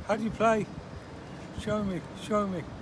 How do you play? Show me, show me.